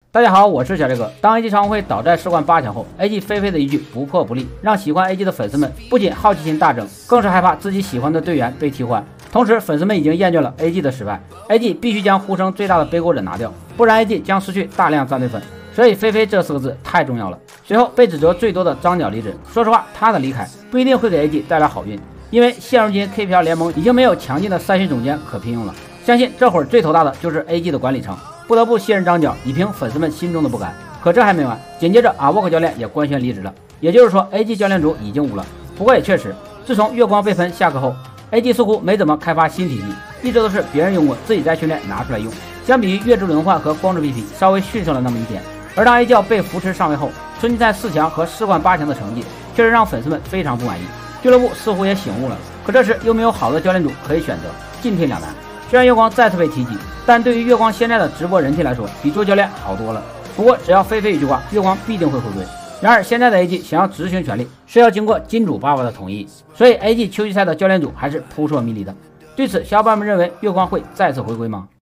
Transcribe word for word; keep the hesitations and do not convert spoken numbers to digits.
大家好，我是小这个。当 A G 常务会倒在世冠八强后 ，A G 菲菲的一句不破不立，让喜欢 A G 的粉丝们不仅好奇心大增，更是害怕自己喜欢的队员被替换。同时，粉丝们已经厌倦了 A G 的失败 ，A G 必须将呼声最大的背锅者拿掉，不然 A G 将失去大量战队粉。所以菲菲这四个字太重要了。随后被指责最多的张角离职，说实话，他的离开不一定会给 A G 带来好运，因为现如今 K P L 联盟已经没有强劲的赛训总监可聘用了。相信这会儿最头大的就是 A G 的管理层。 不得不信任张角，以平粉丝们心中的不甘。可这还没完，紧接着阿沃克教练也官宣离职了，也就是说 ，A G 教练组已经无了。不过也确实，自从月光被喷下课后 ，A G 似乎没怎么开发新体系，一直都是别人用过，自己在训练拿出来用。相比于月之轮换和光之 V P， 稍微逊色了那么一点。而当 A 教被扶持上位后，春季赛四强和世冠八强的成绩，确实让粉丝们非常不满意。俱乐部似乎也醒悟了，可这时又没有好的教练组可以选择，进退两难。 虽然月光再次被提及，但对于月光现在的直播人气来说，比周教练好多了。不过只要菲菲一句话，月光必定会回归。然而现在的 A G 想要执行权力，是要经过金主爸爸的同意，所以 A G 秋季赛的教练组还是扑朔迷离的。对此，小伙伴们认为月光会再次回归吗？